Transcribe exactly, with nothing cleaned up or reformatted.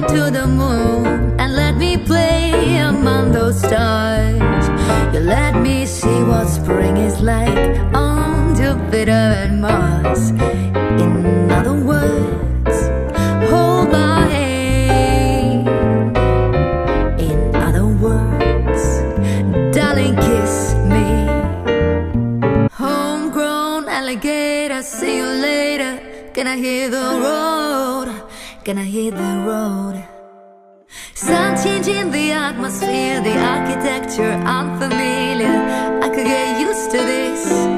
to the moon and let me play among those stars. You let me see what spring is like on Jupiter and Mars. In other words, hold my hand. In other words, darling, kiss me. Homegrown alligator, see you later. Can I hear the road? Can I hit the road? Sun changing the atmosphere, the architecture unfamiliar. I could get used to this.